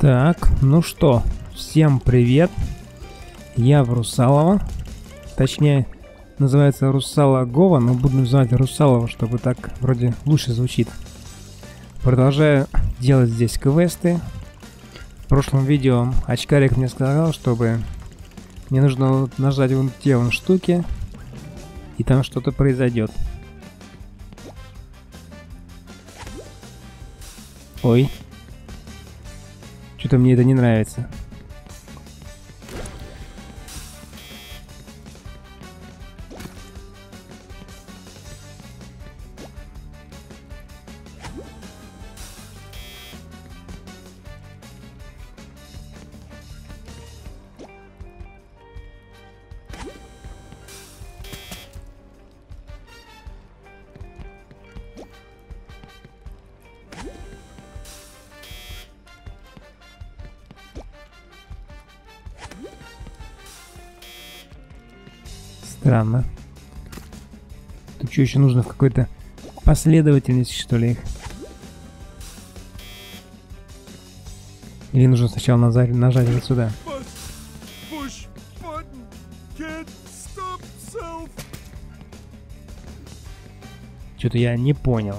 Так, ну что, всем привет. Я в Русалово. Точнее, называется Русалогова, но буду называть Русалово, чтобы так вроде лучше звучит. Продолжаю делать здесь квесты. В прошлом видео очкарик мне сказал, чтобы мне нужно нажать вон те штуки, и там что-то произойдет. Ой. Что-то мне это не нравится. Странно. Тут что еще нужно в какой-то последовательности, что ли, их? Или нужно сначала нажать вот сюда? Что-то я не понял.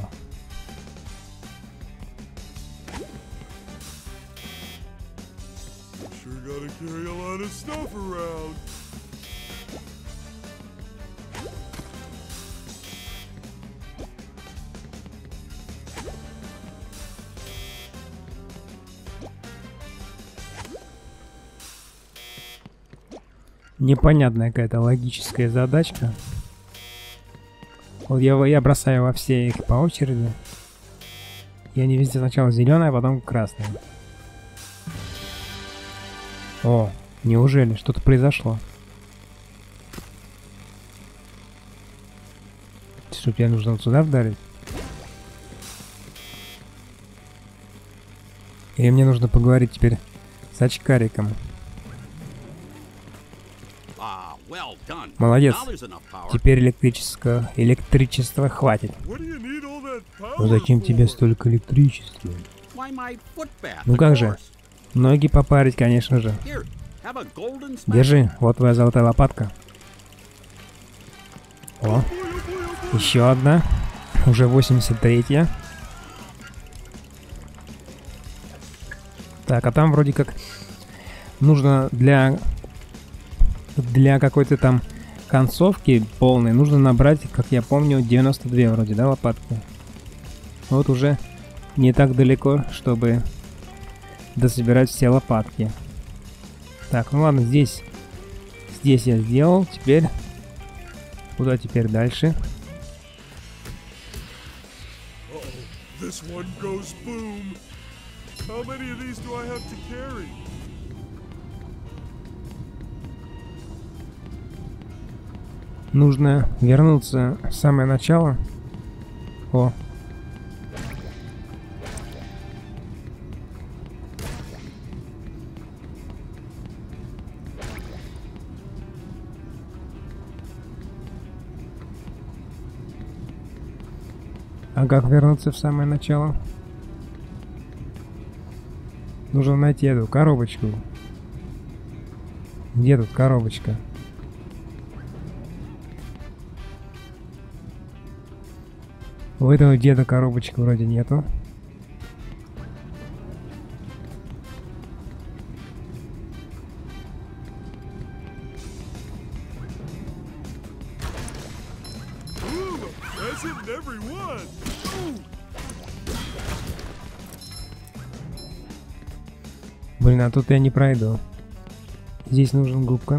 Непонятная какая-то логическая задачка. Вот я бросаю во все их по очереди. И они везде сначала зеленые, а потом красные. О, неужели что-то произошло? Что, тебе нужно вот сюда вдарить? Или мне нужно поговорить теперь с очкариком? Молодец. Теперь электричества хватит. Но зачем тебе столько электричества? Ну как же? Ноги попарить, конечно же. Держи, вот твоя золотая лопатка. О, еще одна. Уже 83-я. Так, а там вроде как нужно для какой-то там концовки полной нужно набрать, как я помню, 92 вроде, да, лопатки. Вот уже не так далеко, чтобы дособирать все лопатки. Так, ну ладно, здесь я сделал. Теперь куда теперь дальше? Нужно вернуться в самое начало. О. А как вернуться в самое начало? Нужно найти эту коробочку. Где тут коробочка? У этого деда коробочки вроде нету. Блин, а тут я не пройду. Здесь нужен губка.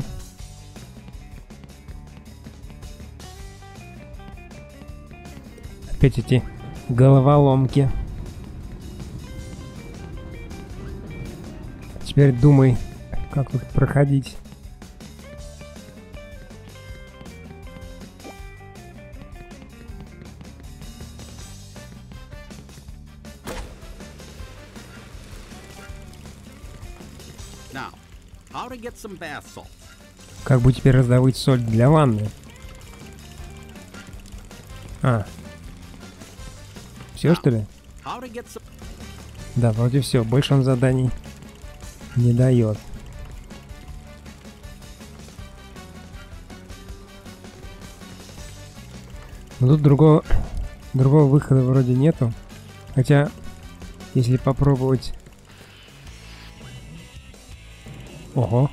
Опять эти головоломки. Теперь думай, как тут проходить. Как бы теперь раздобыть соль для ванны? А. Все, что ли? Да, вроде все. Больше он заданий Не дает. Но тут другого выхода вроде нету. Хотя, если попробовать... Ого.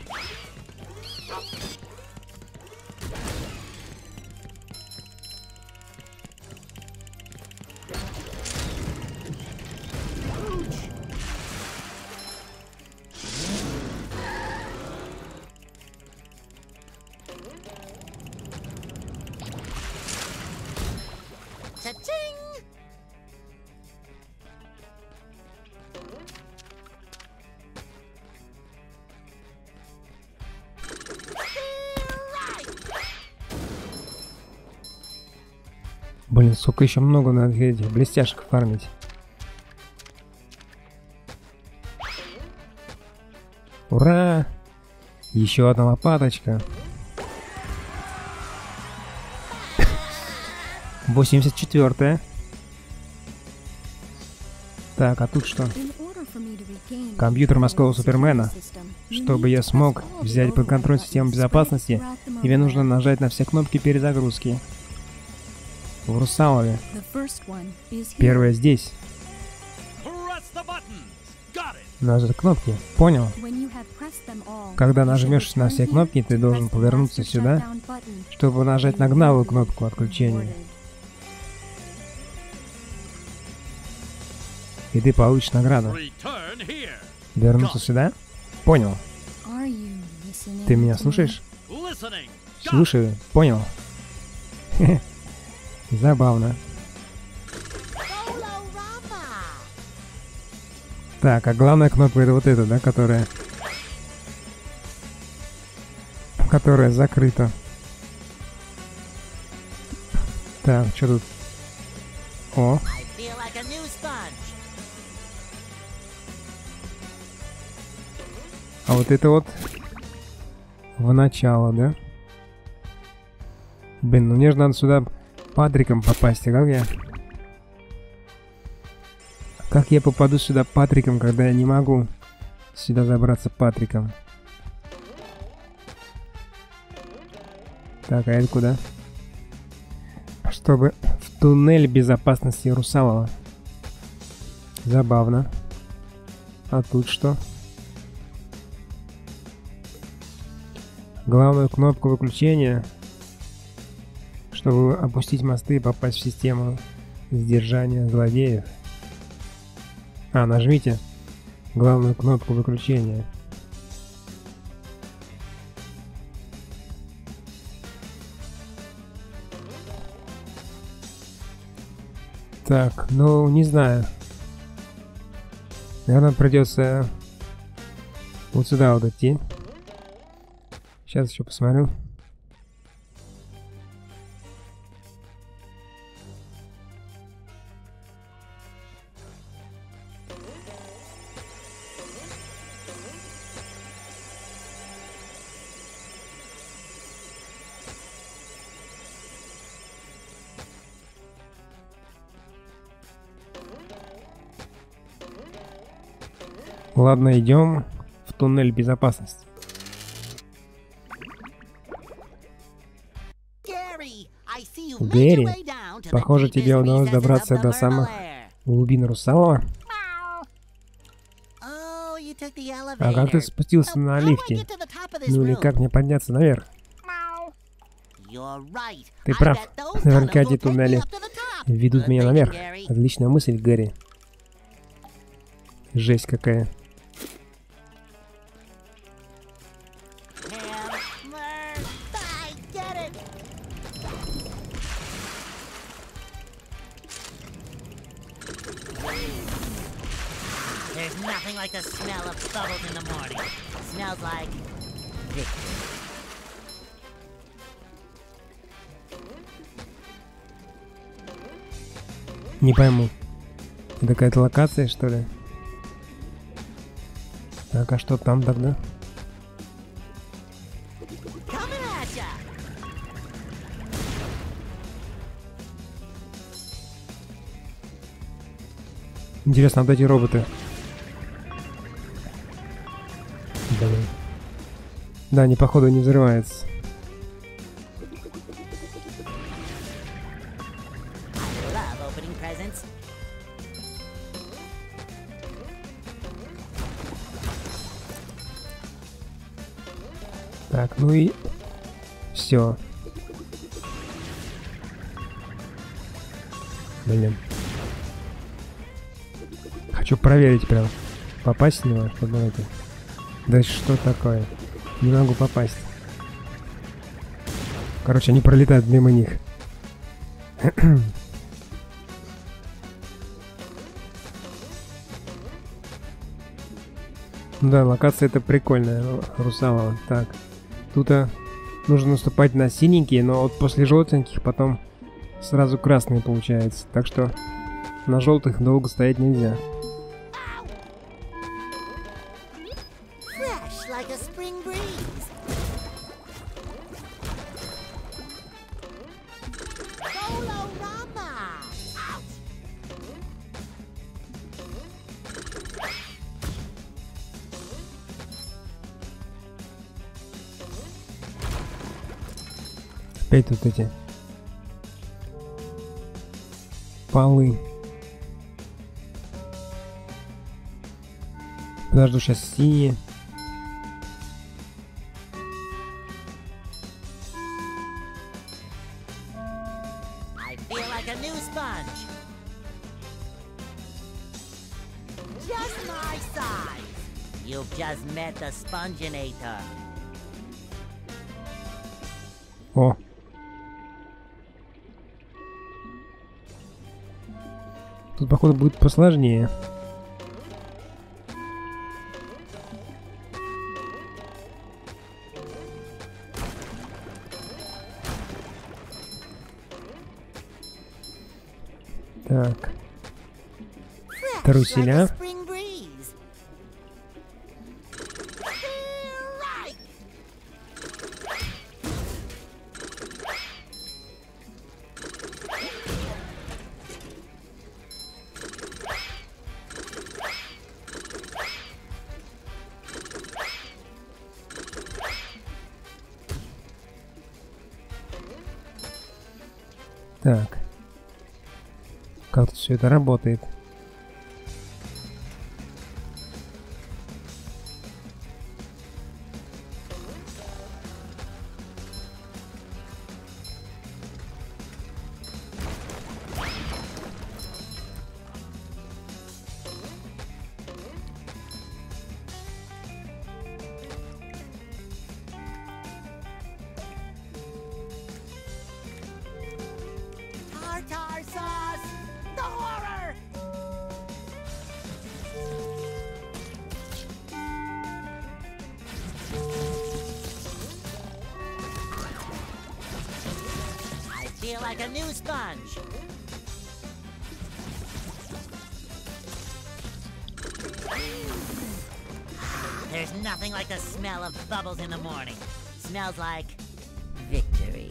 Блин, сколько еще много надо этих блестяшек фармить. Ура! Еще одна лопаточка. 84-я. Так, а тут что? Компьютер морского Супермена. Чтобы я смог взять под контроль систему безопасности, тебе нужно нажать на все кнопки перезагрузки. В Русалове. Первая здесь. Нажать кнопки. Понял? Когда нажмешь на все кнопки, ты должен повернуться сюда, чтобы нажать на гнавую кнопку отключения. И ты получишь награду. Вернуться сюда? Понял. Ты меня слушаешь? Слушаю. Понял. Забавно. Так, а главная кнопка это вот эта, да, которая закрыта. Так, что тут? О. А вот это вот в начало, да? Блин, ну мне же надо сюда Патриком попасть, а как я? Как я попаду сюда Патриком, когда я не могу сюда забраться Патриком? Так, а это куда? Чтобы в туннель безопасности Русалова. Забавно. А тут что? Главную кнопку выключения, чтобы опустить мосты и попасть в систему сдержания злодеев. А, нажмите главную кнопку выключения. Так, ну, не знаю. Наверное, придется вот сюда вот идти. Сейчас еще посмотрю. Ладно, идем в туннель безопасности. Гэри, похоже, тебе удалось добраться до самых глубин Русалова. А как ты спустился на лифте? Ну или как мне подняться наверх? Ты прав. Наверняка эти туннели ведут меня наверх. Отличная мысль, Гэри. Жесть какая. Like the smell of bubbles in the morning. Smells like victory. Не пойму. Это какая-то локация, что ли? Так, а что там тогда? Интересно, вот эти роботы. Да, они походу не взрываются. I love opening presents. Так, ну и все. Блин. Хочу проверить прям. Попасть в него, чтобы это... Да что такое? Не могу попасть. Короче, они пролетают мимо них. Да, локация это прикольная, Русалова. Так, тут нужно наступать на синенькие, но вот после желтеньких потом сразу красные получается. Так что на желтых долго стоять нельзя. Fresh like a spring breeze. Golorama. Ouch. Опять тут эти полы. Подожду, сейчас синие. I feel like a new sponge. Just my size. You've just met the Sponginator. О. Тут, походу, будет посложнее. Так. Fresh Труселя. like a spring breeze. Right. Так. Как тут все это работает? Tartar sauce. The horror. I feel like a new sponge. There's nothing like the smell of bubbles in the morning. Smells like victory.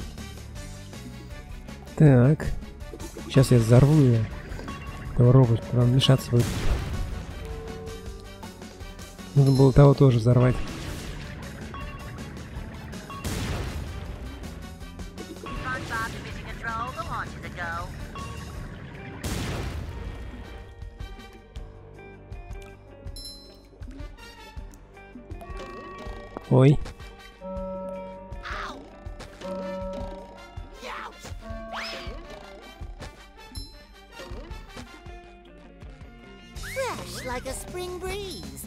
Так. Сейчас я взорву ее. Этого робота, вам мешаться будет. Нужно было того тоже взорвать. SpongeBob to mission control. The launch is a go. Ой. Ow! Ouch! Fresh like a spring breeze.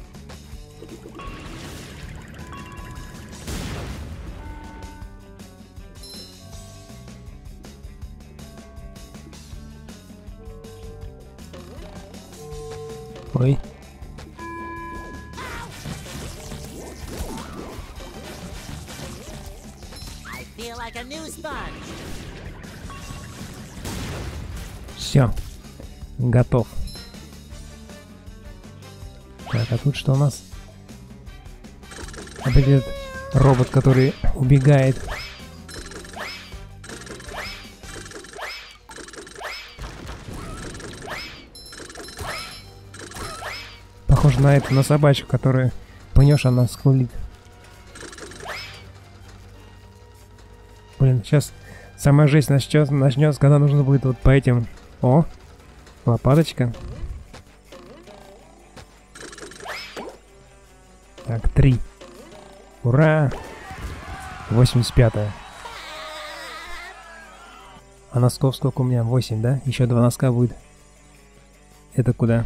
Ой. I feel like a new sponge. Все. Готов. Так, а тут что у нас? Опять этот робот, который убегает. Похоже на эту, на собачку, которую пнешь, она скулит. Блин, сейчас самая жесть начнется, когда нужно будет вот по этим... О, лопаточка. Так, 3. Ура! 85-е. А носков сколько у меня? 8, да? Еще 2 носка будет. Это куда?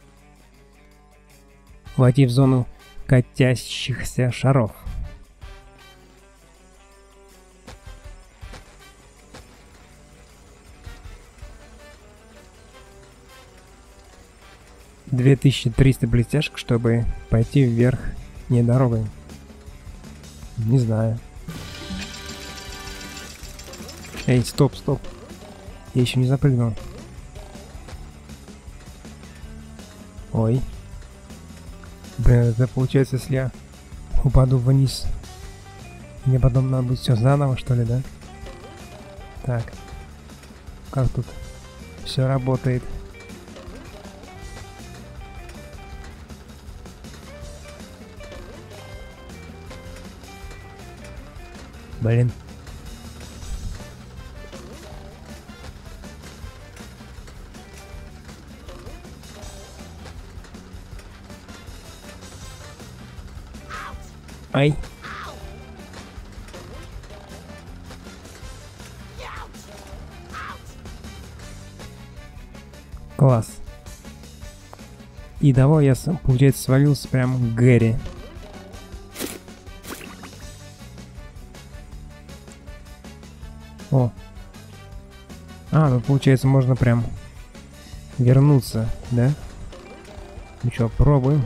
Войти в зону катящихся шаров. $2300 блестяшек, чтобы пойти вверх не дорогой. Не знаю. Эй, стоп, стоп. Я еще не запрыгнул. Ой. Блин, это получается, если я упаду вниз, мне потом надо будет все заново, что ли, да? Так. Как тут все работает? Блин. Ай. Класс. И того я, получается, свалился прям к Гэри. О. А, ну получается можно прям вернуться, да? Ну что, пробуем.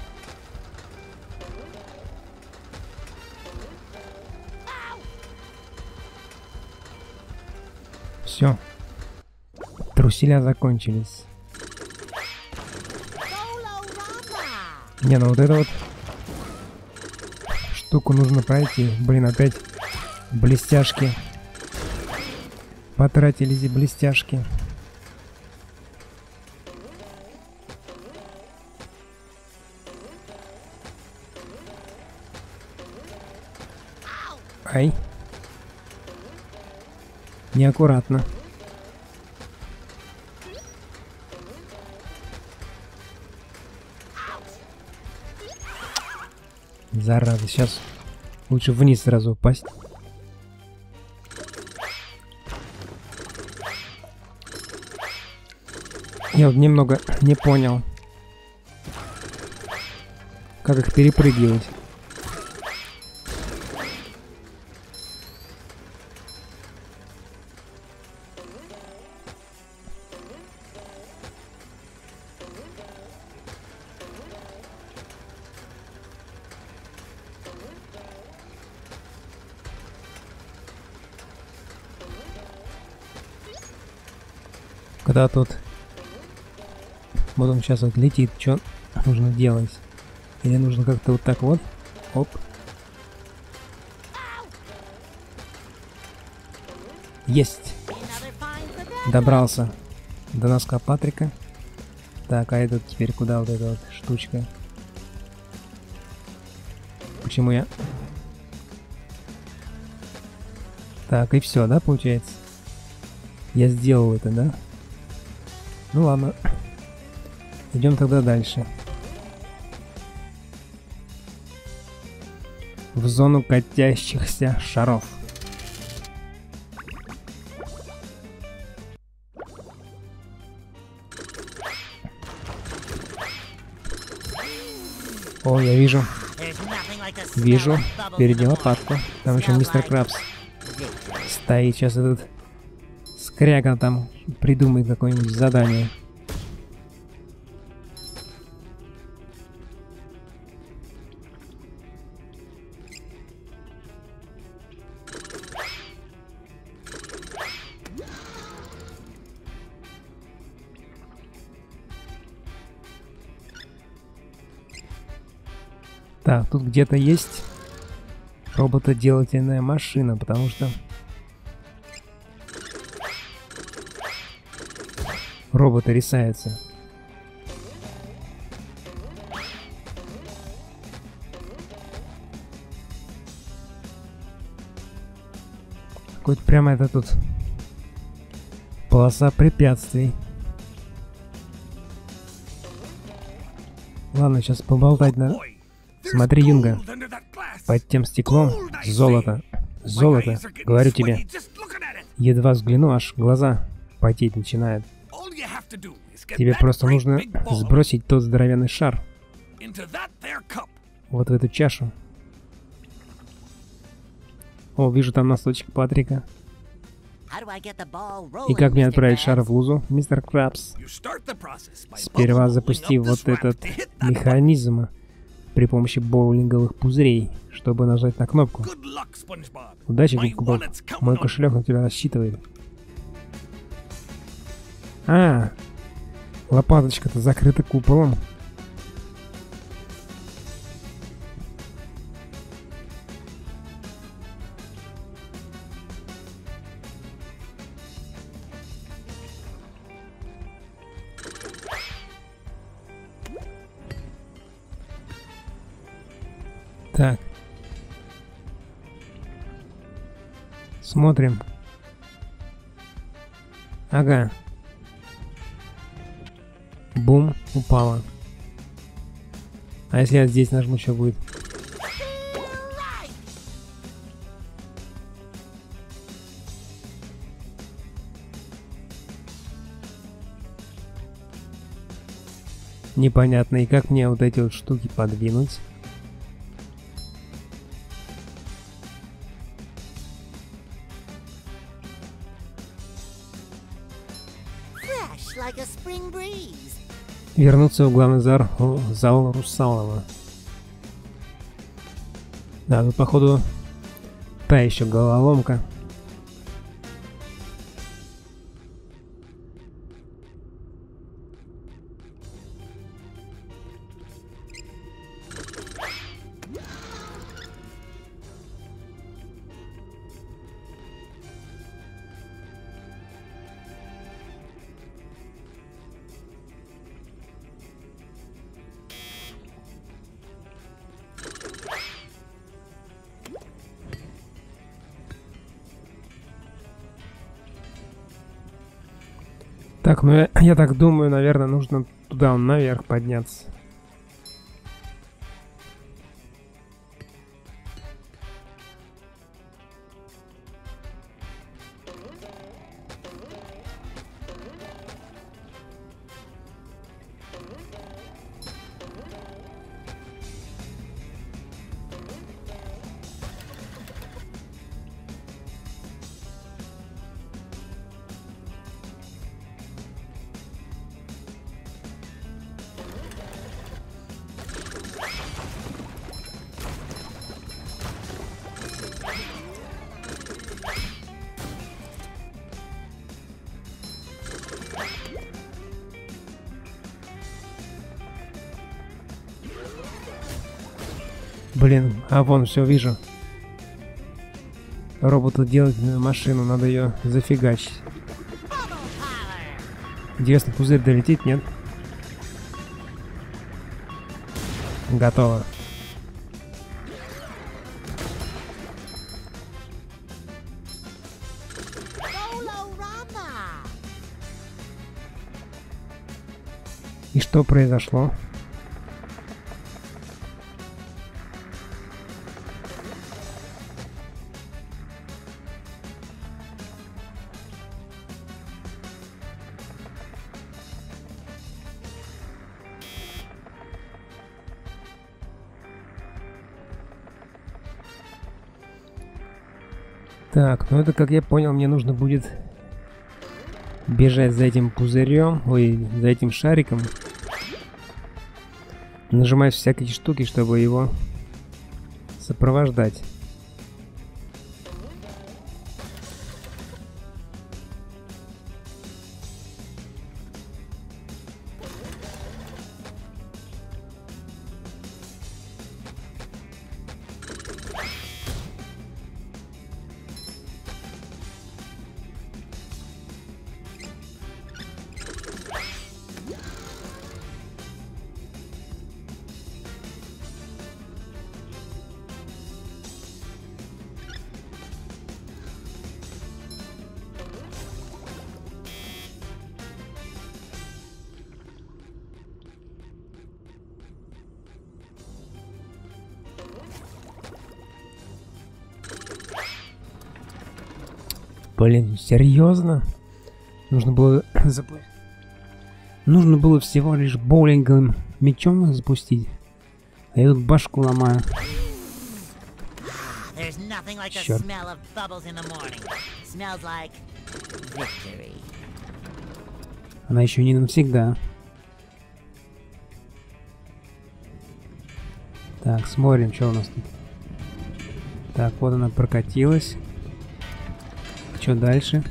Все. Труселя закончились. Не, ну вот эту вот штуку нужно пройти. Блин, опять блестяшки. Потратились и блестяшки. Ай. Неаккуратно. Зараза, сейчас лучше вниз сразу упасть. Я вот немного не понял, как их перепрыгивать. Когда тут вот он сейчас вот летит, что нужно делать? Или нужно как-то вот так вот? Оп. Есть! Добрался до носка Патрика. Так, а этот теперь куда вот эта вот штучка? Почему я... Так, и все, да, получается? Я сделал это, да? Ну ладно. Идем тогда дальше. В зону катящихся шаров. О, я вижу. Вижу. Впереди лопатку. Там еще мистер Крабс стоит. Сейчас этот скряга там придумает какое-нибудь задание. Так, тут где-то есть роботоделательная машина, потому что роботы рисаются. какой-то прямо это тут полоса препятствий. Ладно, сейчас поболтать надо. Смотри, Юнга, под тем стеклом золото. Золото, говорю тебе. Едва взгляну, аж глаза потеть начинают. Тебе просто нужно сбросить тот здоровенный шар вот в эту чашу. О, вижу там носочек Патрика. И как мне отправить шар в лузу, мистер Крабс? Сперва запусти вот этот механизм при помощи боулинговых пузырей, чтобы нажать на кнопку. Удачи, Губка Боб. Мой кошелек на тебя рассчитывает. А, лопаточка-то закрыта куполом. Так. Смотрим. Ага. Бум, упала. А если я здесь нажму, что будет? Непонятно. И как мне вот эти вот штуки подвинуть? Вернуться в главный зал Русалова. Да, тут походу та еще головоломка. Так, ну я так думаю, наверное, нужно туда наверх подняться. Блин, а вон все вижу. Роботу делать машину, надо ее зафигачить. Интересно, пузырь долетит, нет? Готово. И что произошло? Так, ну это, как я понял, мне нужно будет бежать за этим пузырем, ой, за этим шариком. Нажимать всякие штуки, чтобы его сопровождать. Блин, серьезно? Нужно было Нужно было всего лишь боулинговым мячом запустить. А я тут башку ломаю. There's nothing like the Черт. smell of bubbles in the morning. Smells like victory. Она еще не навсегда. Так, смотрим, что у нас тут. Так, вот она прокатилась. Что дальше?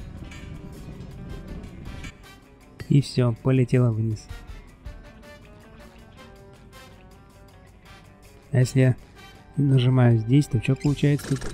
И все, полетела вниз. А если я нажимаю здесь, то что получается тут?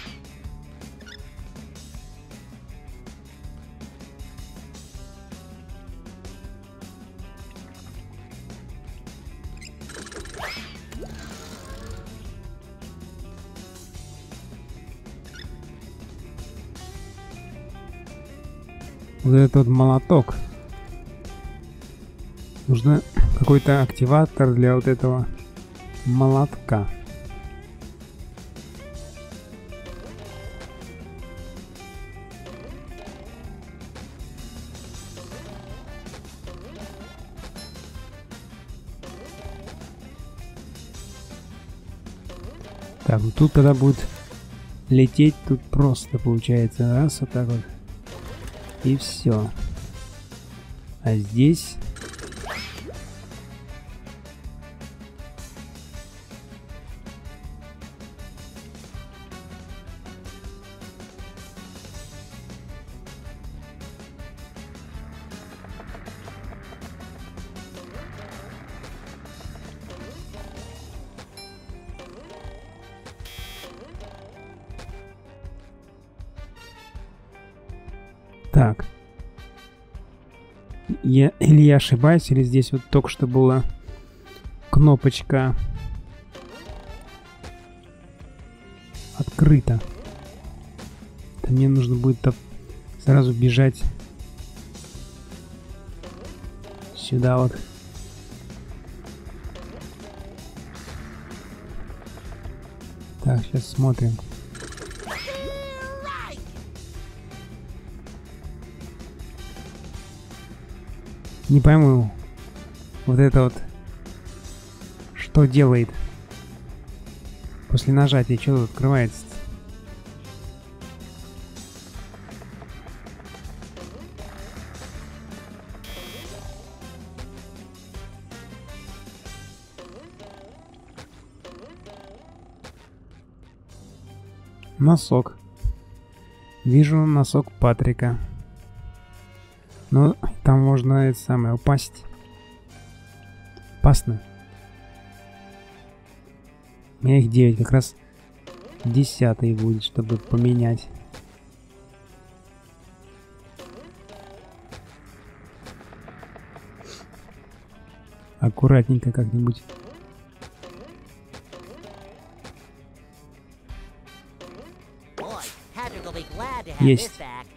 Вот этот молоток. Нужно какой-то активатор для вот этого молотка. Так, ну тут когда будет лететь, тут просто получается раз, вот так вот. И все. А здесь... Так. Или я ошибаюсь, или здесь вот только что была кнопочка открыта. Это мне нужно будет сразу бежать сюда вот. Так, сейчас смотрим. Не пойму, вот это вот, что делает после нажатия, что тут открывается? Носок. Вижу носок Патрика. Но там можно это самое упасть. Опасно. У меня их 9, как раз 10-й будет, чтобы поменять. Аккуратненько как-нибудь. Есть.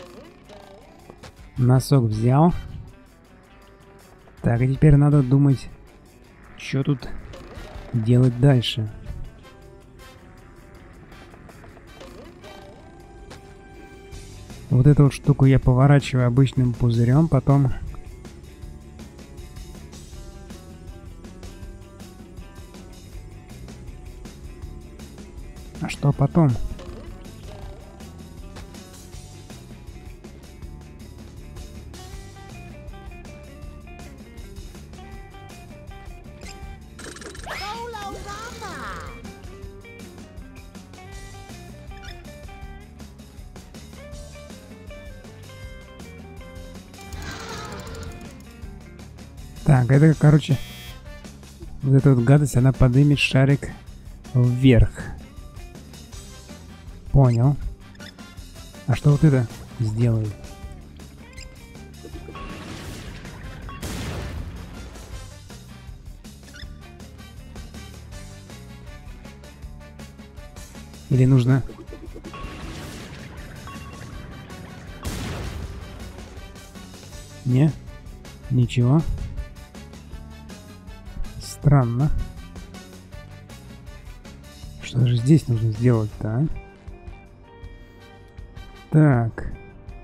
Носок взял. Так, и теперь надо думать, что тут делать дальше. Вот эту вот штуку я поворачиваю обычным пузырем, потом... А что потом? Так, это, короче, вот эта вот гадость, она поднимет шарик вверх. Понял. А что вот это сделает? Или нужно... Не? Ничего. Странно. Что же здесь нужно сделать-то, а? Так.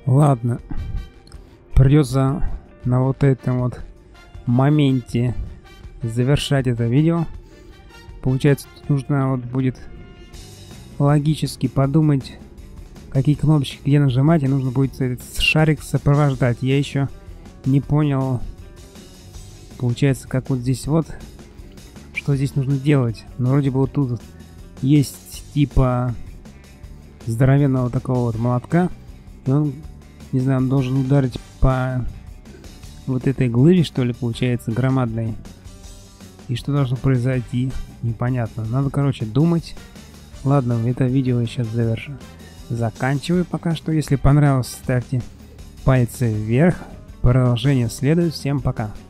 Ладно. Придется на вот этом вот моменте завершать это видео. Получается, тут нужно вот будет логически подумать, какие кнопочки где нажимать, и нужно будет этот шарик сопровождать. Я еще не понял, получается, как вот здесь вот, что здесь нужно делать. Но вроде бы вот тут есть типа здоровенного такого вот молотка, и он, не знаю, он должен ударить по вот этой глыбе, что ли, получается, громадной. И что должно произойти, непонятно. Надо, короче, думать. Ладно, это видео я сейчас завершу. Заканчиваю пока что. Если понравилось, ставьте пальцы вверх. Продолжение следует. Всем пока.